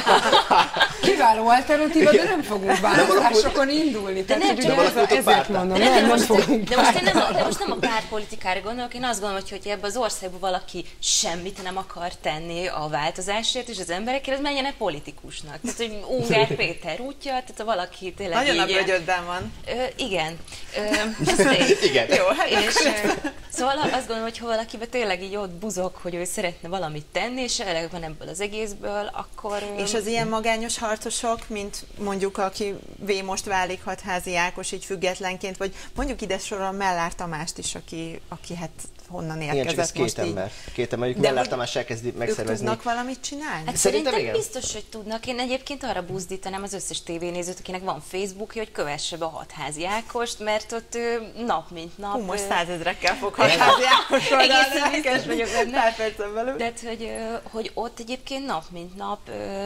Kiváló alternatíva, de nem fogunk választásokon indulni. De nem csak ezért mondom, nem, nem fogunk. De most én nem a pártpolitikára gondolok, én azt gondolom, hogy ebben az országban valaki semmit nem akar tenni a változásért, és az emberekért, az menjen-e politikusnak. Tehát, hogy Ungár Péter útja, tehát ha valaki tényleg nagyon így... Nagyon a bögyödben van. Ö, igen. Ö, igen. Jó, hát és, ö, szóval azt gondolom, hogy ha valakiben tényleg így ott buzog, hogy ő szeretne valamit tenni, és elég van ebből az egészből, akkor... Ö, és az ilyen magányos harcosok, mint mondjuk aki vé most válik Hatházi Ákos így függetlenként, vagy mondjuk ide sorol Mellár Tamást is, aki, aki hát honnan érkezett. Igen, csak ez most két így. ember. Két ember, mondjuk Mellár Tamás elkezdi megszervezni. Ők tudnak valamit csinálni? Hát szerintem, szerintem biztos, hogy tudnak. Én egyébként arra buzdítanám az összes tévénézőt, akinek van Facebookja, hogy kövesse be a Hatházi Ákost, mert ott ő, nap mint nap... Hú, most százezrekkel fog Hatházi Ákos oldalra. Egészen biztos vagyok benne. Pár percen belül. De hogy, hogy ott egyébként nap mint nap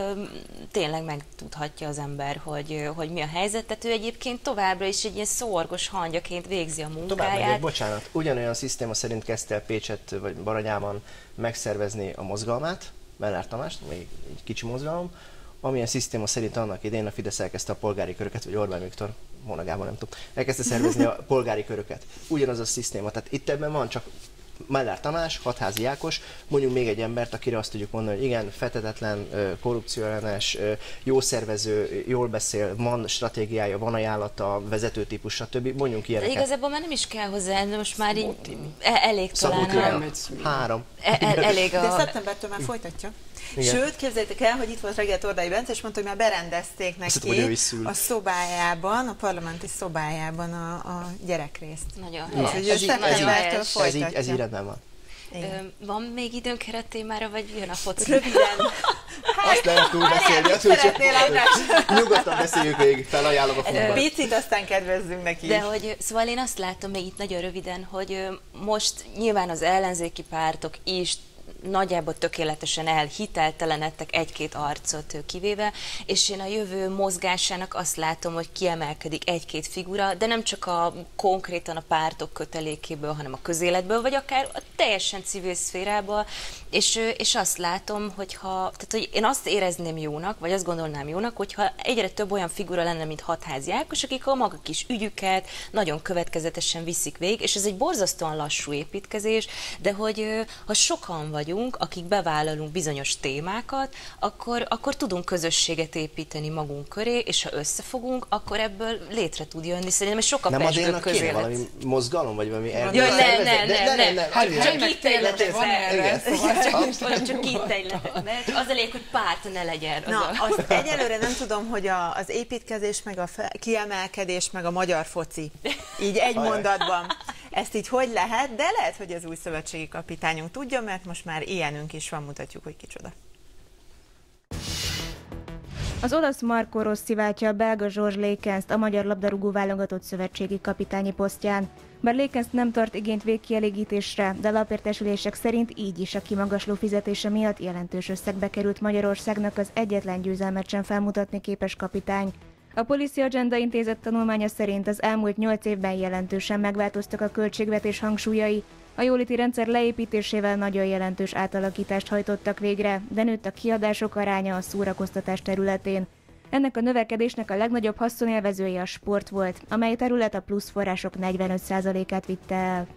tényleg megtudhatja az ember, hogy, hogy mi a helyzet. Tehát ő egyébként továbbra is egy ilyen szórgos hangyaként végzi a munkáját. Tovább megyek, bocsánat. Ugyanolyan szisztéma szerint kezdte el Pécset vagy Baranyában megszervezni a mozgalmát, Mellár Tamás, még egy kicsi mozgalom, amilyen szisztéma szerint annak idén a Fidesz elkezdte a polgári köröket, vagy Orbán Viktor, Monagában nem tudom, elkezdte szervezni a polgári köröket. Ugyanaz a szisztéma, tehát itt ebben van csak Mellár Tamás, Hatházi Ákos, mondjuk még egy embert, akire azt tudjuk mondani, hogy igen, fetetetlen, korrupcióellenes, jó szervező, jól beszél, van stratégiája, van ajánlata, vezetőtípus, stb. Mondjunk ilyeneket. De igazából már nem is kell hozzá, de most már így elég talán. Három. Elég a... De szeptembertől már folytatja. Igen. Sőt, képzeljétek el, hogy itt volt reggel Tordai Bence, és mondta, hogy már berendezték neki Azt, a szobájában, a parlamenti szobájában a, a gyerekrészt. Nagyon Na, helyes. ez, így, ez, így, ez, így, ez így rendben van. Igen. Van még időnk erre a témára, vagy jön a foci? Röviden. Azt lehet túl beszélni, azt szeretnél, nyugodtan beszéljük végig, felajánlom a futballt. Picit, aztán kedvezzünk neki. De hogy, szóval én azt látom még itt nagyon röviden, hogy most nyilván az ellenzéki pártok is nagyjából tökéletesen elhiteltelenedtek, egy-két arcot kivéve, és én a jövő mozgásának azt látom, hogy kiemelkedik egy-két figura, de nem csak a konkrétan a pártok kötelékéből, hanem a közéletből, vagy akár a teljesen civil szférából, és, és azt látom, hogyha, tehát hogy én azt érezném jónak, vagy azt gondolnám jónak, hogyha egyre több olyan figura lenne, mint Hatházi Ákos, akik a maga kis ügyüket nagyon következetesen viszik végig, és ez egy borzasztóan lassú építkezés, de hogy ha sokan vagyunk, akik bevállalunk bizonyos témákat, akkor, akkor tudunk közösséget építeni magunk köré, és ha összefogunk, akkor ebből létre tud jönni. Szerintem sokkal nem pezsgőbb közélet. valami mozgalom, vagy valami Jaj, ne, ne, ne, ne, ne. Csak itt egy lehet, csak itt egy lehet, mert az elég, hogy párt ne legyen. Na, azt egyelőre nem tudom, hogy a, az építkezés, meg a fe, kiemelkedés, meg a magyar foci. Így egy mondatban. Ezt így hogy lehet, de lehet, hogy az új szövetségi kapitányunk tudja, mert most már ilyenünk is van, mutatjuk, hogy kicsoda. Az olasz Marco Rossi váltja a belga George Lekens-t a magyar labdarúgó válogatott szövetségi kapitányi posztján. Bár Lekens nem tart igényt végkielégítésre, de lapértesülések szerint így is a kimagasló fizetése miatt jelentős összegbe került Magyarországnak az egyetlen győzelmet sem felmutatni képes kapitány. A Policy Agenda intézet tanulmánya szerint az elmúlt nyolc évben jelentősen megváltoztak a költségvetés hangsúlyai, a jóléti rendszer leépítésével nagyon jelentős átalakítást hajtottak végre, de nőtt a kiadások aránya a szórakoztatás területén. Ennek a növekedésnek a legnagyobb haszonélvezője a sport volt, amely terület a plusz források negyvenöt százalékát vitte el.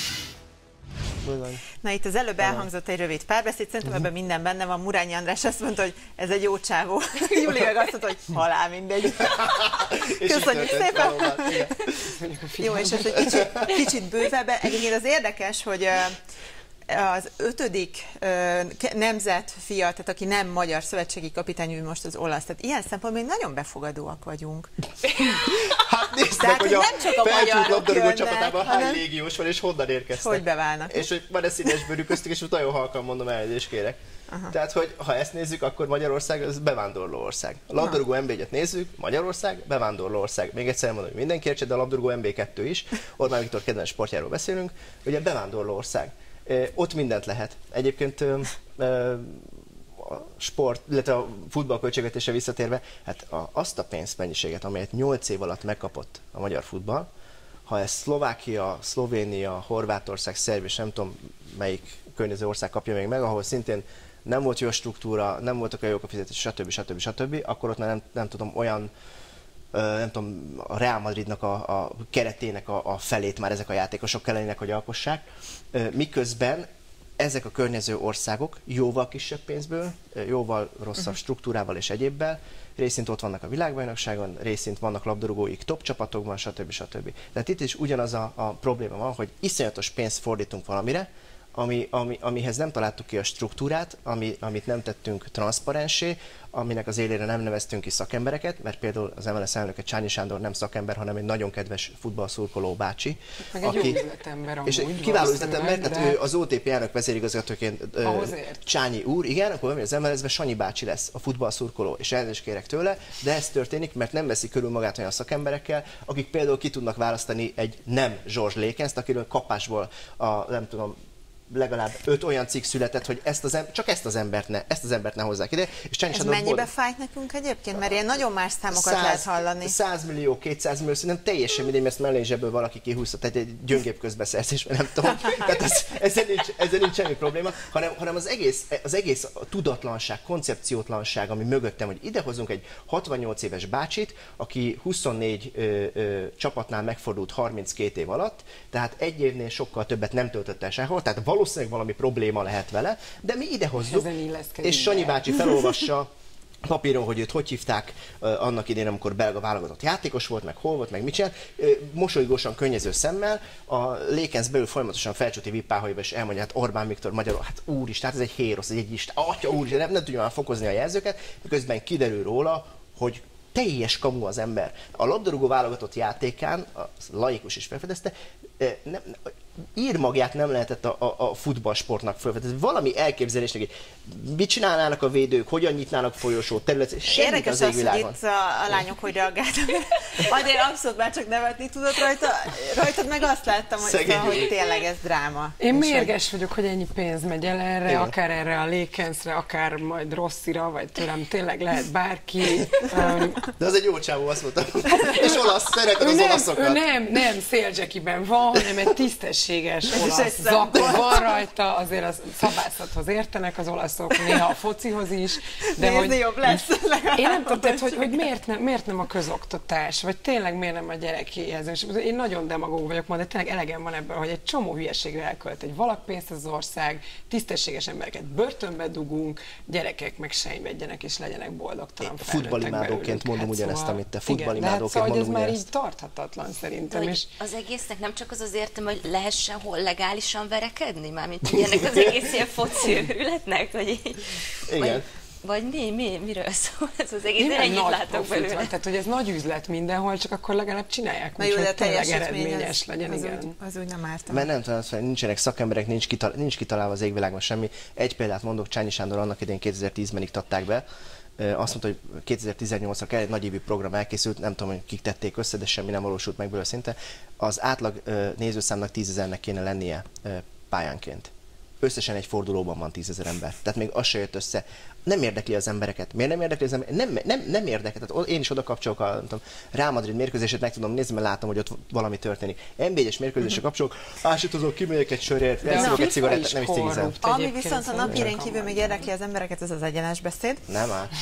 Na itt az előbb elhangzott egy rövid párbeszéd, szerintem ebben minden benne van. Murányi András azt mondta, hogy ez egy jó csávó. Júli meg azt mondta, hogy halál mindegy. Köszönjük szépen! Jó, és ez egy kicsit, kicsit bővebben. Egyébként az érdekes, hogy az ötödik nemzetfia, tehát aki nem magyar szövetségi kapitány, ő most az olasz. Tehát ilyen szempontból még nagyon befogadóak vagyunk. Hát nézd Tehát, meg, hogy a nem csak a felcsút labdarúgó jönnek, csapatában hány hanem... légiós van, és honnan érkeztek. Hogy beválnak. És hogy van-e színes bőrű köztük, és nagyon halkan mondom, elnézést kérek. Aha. Tehát, hogy ha ezt nézzük, akkor Magyarország az bevándorló ország. A labdarúgó em bé egyet nézzük, Magyarország bevándorló ország. Még egyszer mondom, hogy mindenki értse, de a labdarúgó em bé kettő is. Orbán Viktor kedvenc sportjáról beszélünk, ugye bevándorló ország. Ott mindent lehet. Egyébként a sport, illetve a futball költségvetésre visszatérve, hát a, azt a pénzmennyiséget, amelyet nyolc év alatt megkapott a magyar futball, ha ez Szlovákia, Szlovénia, Horvátország, Szerbia, és nem tudom melyik környező ország kapja még meg, ahol szintén nem volt jó struktúra, nem voltak olyan jók a fizetés, stb. stb. stb., akkor ott már nem, nem tudom, olyan nem tudom, a Real Madridnak a, a keretének a, a felét már ezek a játékosok kellenének, hogy alkossák, miközben ezek a környező országok jóval kisebb pénzből, jóval rosszabb struktúrával és egyébbel, részint ott vannak a világbajnokságon, részint vannak labdarúgóik top csapatokban, stb. stb. Tehát itt is ugyanaz a, a probléma van, hogy iszonyatos pénzt fordítunk valamire, ami, ami, amihez nem találtuk ki a struktúrát, ami, amit nem tettünk transzparensé, aminek az élére nem neveztünk ki szakembereket, mert például az em el es elnöke Csányi Sándor nem szakember, hanem egy nagyon kedves futballszurkoló bácsi. Meg egy aki, jó üzletember amúgy. És kiváló üzletember, tehát ő az o té pé elnök vezérigazgatóként Csányi úr, igen, akkor az em el es-ben Sanyi bácsi lesz a futballszurkoló, és elnézést kérek tőle, de ez történik, mert nem veszi körül magát olyan szakemberekkel, akik például ki tudnak választani egy nem George Lekens-t, akiről kapásból a, nem tudom, legalább öt olyan cikk született, hogy ezt az em- csak ezt az embert ne, ezt az embert ne hozzák ide. És ez mennyibe bold... fájt nekünk egyébként? Mert ilyen nagyon más számokat száz, lehet hallani. száz millió, kétszáz millió, szerintem teljesen mindegy, mert ezt mellé zsebből valaki kihúzta, tehát egy gyöngébb közbeszerzés, mert nem tudom. Tehát ez, ezzel, nincs, ezzel nincs semmi probléma, hanem, hanem az, egész, az egész tudatlanság, koncepciótlanság, ami mögöttem, hogy idehozunk egy hatvannyolc éves bácsit, aki huszonnégy ö, ö, csapatnál megfordult harminckét év alatt, tehát egy évnél sokkal többet nem töltött el sehol, tehát valószínűleg valami probléma lehet vele, de mi idehozzuk, és Sanyi bácsi felolvassa papíron, hogy őt hogy hívták uh, annak idén, amikor belga válogatott játékos volt, meg hol volt, meg mit csinált, uh, mosolygósan, könnyező szemmel, a Lekens belül folyamatosan felcsúti vippáhajba, és elmondja, hát Orbán Viktor magyarul, hát úristen, hát ez egy hérosz, egy, egy isten, atya úristen, nem, nem tudja már fokozni a jelzőket, miközben kiderül róla, hogy teljes kamu az ember. A labdarúgó válogatott játékán, a laikus is felfedezte, nem, írmagját nem lehetett a, a, a futballsportnak fölvetni. Valami elképzelésnek, mit csinálnának a védők, hogyan nyitnának folyosót, területet, semmit az égvilágon. Érdekes az, hogy itt a, a lányok hogy reagáltak. Majd én abszolút már csak nevetni tudott rajta, rajtad meg azt láttam, hogy, szóval, hogy tényleg ez dráma. Én mérges vagyok, hogy ennyi pénz megy el erre, igen. akár erre a Lakensre, akár majd Rosszira, vagy tőlem tényleg lehet bárki. Um, De az egy jó csávó, azt mondtam. És olasz, szereted az nem, olaszokat. Ő nem, nem széldzsekiben van, hanem egy tisztességes olasz zakon van rajta, azért a szabászathoz értenek az olaszok, néha a focihoz is. De nézni hogy, jobb lesz. Én nem tudom, tehát, hogy, hogy miért, nem, miért nem a közoktatás, vagy tényleg miért nem a gyerekéhez. És én nagyon demagóg vagyok ma, de tényleg elegem van ebből, hogy egy csomó hülyeségre elkölt egy valakpénzt az ország, tisztességes embereket börtönbe dugunk, gyerekek meg sejnvedjenek és legyenek boldogtalan felnőttek Futballimádóként mondom hát ugyanezt, szóval, amit te. Igen, Futballimádóként szóval, mondom ez már ugyanezt. így tarthatatlan szerintem. És az egésznek nem csak az az értem, hogy lehessen hol legálisan verekedni, mármint hogy ennek az egész ilyen foci őrületnek, vagy így. Igen. Vagy, vagy mi, mi, miről szól ez az egész, Nyilván ennyit nagy látok profit belőle. van, tehát hogy ez nagy üzlet mindenhol, csak akkor legalább csinálják úgy, hogy tényleg eredményes legyen, az igen. Úgy, az úgy nem ártam. Mert nem tudom, hogy nincsenek szakemberek, nincs, kital nincs kitalálva az égvilágban semmi. Egy példát mondok, Csányi Sándor annak idén kétezer-tízben iktatták be. Azt mondta, hogy kétezer-tizennyolcra kell egy nagyévű program elkészült, nem tudom, hogy kik tették össze, de semmi nem valósult meg belőle szinte. Az átlag nézőszámnak tízezernek kéne lennie pályánként. Összesen egy fordulóban van tízezer ember. Tehát még az se jött össze. Nem érdekli az embereket. Miért nem érdekli az embereket? Nem, nem, nem érdekli. Tehát én is oda kapcsolok a nem tudom, Real Madrid mérkőzését, meg tudom nézni, mert látom, hogy ott valami történik. en bé egyes mérkőzésre kapcsolok, ásítozok, kimegyek egy sörért, elszívok egy cigarettát, nem is cigizem. Ami viszont a napirén kívül még érdekli az embereket, az az egyenes beszéd. Nem áll.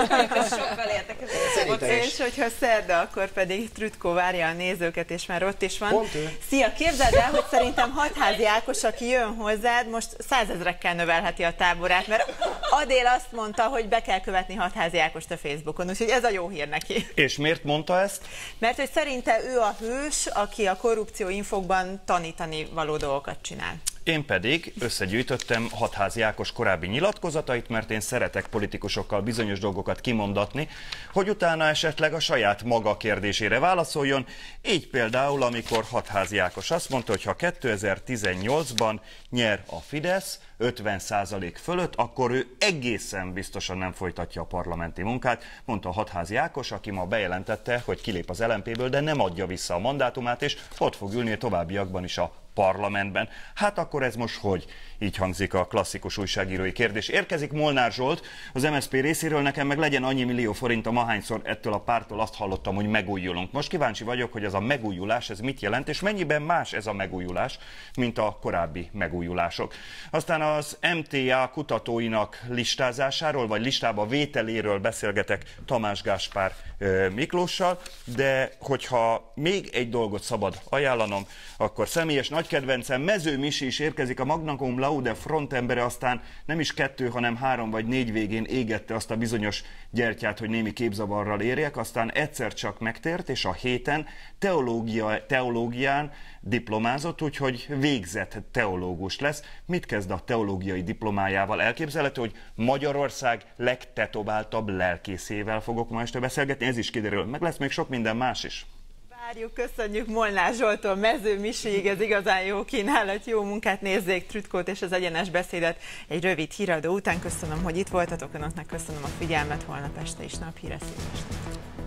Sokkal érdekező. És hogyha szerda, akkor pedig Trütkó várja a nézőket, és már ott is van. Pont ő. Szia, képzeld el, hogy szerintem Hatházi Ákos, aki jön hozzád, most százezrekkel növelheti a táborát, mert Adél azt mondta, hogy be kell követni Hatházi Ákost a Facebookon, úgyhogy ez a jó hír neki. És miért mondta ezt? Mert hogy szerinte ő a hős, aki a korrupció infokban tanítani való dolgokat csinál. Én pedig összegyűjtöttem Hatházi Ákos korábbi nyilatkozatait, mert én szeretek politikusokkal bizonyos dolgokat kimondatni, hogy utána esetleg a saját maga kérdésére válaszoljon. Így például, amikor Hatházi Ákos azt mondta, hogy ha kétezer-tizennyolcban nyer a Fidesz ötven százalék fölött, akkor ő egészen biztosan nem folytatja a parlamenti munkát, mondta Hatházi Ákos, aki ma bejelentette, hogy kilép az el em péből, de nem adja vissza a mandátumát, és ott fog ülni a továbbiakban is a parlamentben. Hát akkor ez most hogy? Így hangzik a klasszikus újságírói kérdés. Érkezik Molnár Zsolt az em es zé pé részéről, nekem meg legyen annyi millió forint, ahányszor ettől a pártól azt hallottam, hogy megújulunk. Most kíváncsi vagyok, hogy ez a megújulás, ez mit jelent, és mennyiben más ez a megújulás, mint a korábbi megújulások. Aztán az em té á kutatóinak listázásáról, vagy listába vételéről beszélgetek Tamás Gáspár Miklóssal, de hogyha még egy dolgot szabad ajánlanom, akkor személyes nagy kedvencem Mező Misi is érkezik, a Magna Cum Laude frontembere, aztán nem is kettő, hanem három vagy négy végén égette azt a bizonyos gyertyát, hogy némi képzavarral érjek, aztán egyszer csak megtért, és a héten teológia, teológián diplomázott, úgyhogy végzett teológus lesz. Mit kezd a teológiai diplomájával? Elképzelhető, hogy Magyarország legtetováltabb lelkészével fogok ma este beszélgetni, ez is kiderül. Meg lesz még sok minden más is. Várjuk, köszönjük Molnár Zsoltól Mező Misiig, ez igazán jó kínálat, jó munkát, nézzék Trütkót és az egyenes beszédet egy rövid híradó után. Köszönöm, hogy itt voltatok, önöknek köszönöm a figyelmet, holnap este is naphíre, szép estét.